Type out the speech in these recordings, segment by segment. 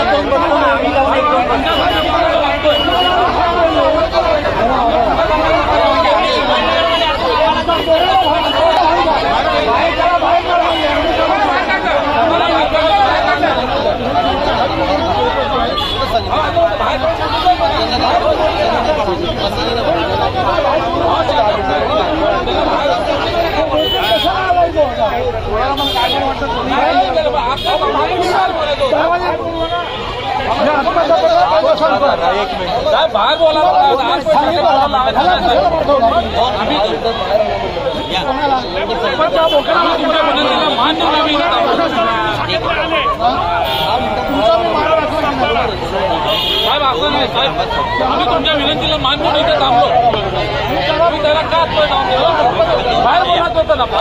आम्ही तुमच्या विनंतीला मान देऊन इथे थांबलो. तुम्ही त्याला का बाहेर बोलत होतं ना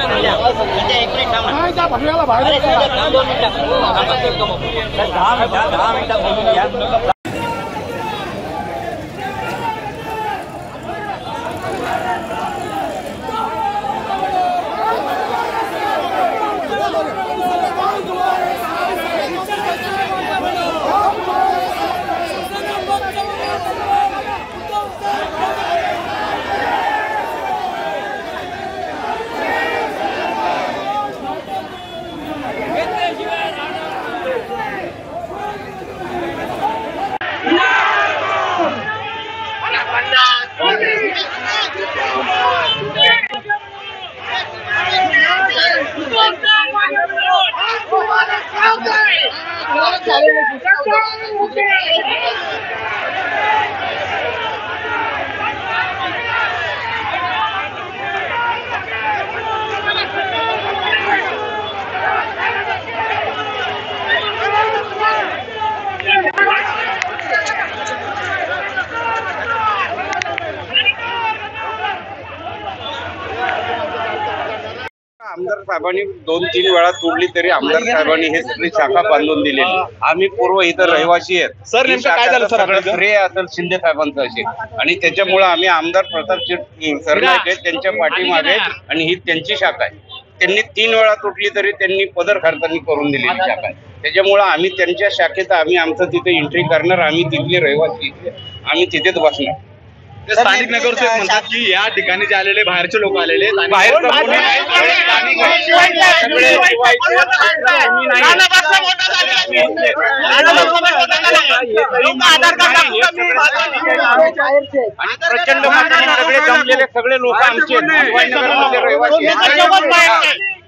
आमदार साहेबांनी 2-3 वेळा तोडली तरी आमदार साहेबांनी हे सगळी शाखा बांधून दिलेली. आम्ही पूर्व इथं रहिवासी आहेत. सर नेमकं काय झालं सर? श्रेय असेल शिंदे साहेबांचं असेल आणि त्याच्यामुळे आम्ही आमदार प्रताप सरनाईक त्यांच्या पाठीमागे आणि ही त्यांची शाखा आहे. त्यांनी 3 वेळा तोडली तरी त्यांनी पदर खर्चानी करून दिलेली शाखा आहे. त्याच्यामुळे आम्ही त्यांच्या शाखेत आम्ही आमचं तिथे एंट्री करणार. आम्ही तिथले रहिवासी आम्ही तिथेच बसणार. स्थानिक नगरसेवक म्हणतात की या ठिकाणी जे आलेले बाहेरचे लोक आलेले बाहेर प्रचंड सगळे जमलेले सगळे लोक आमचे रहिवासी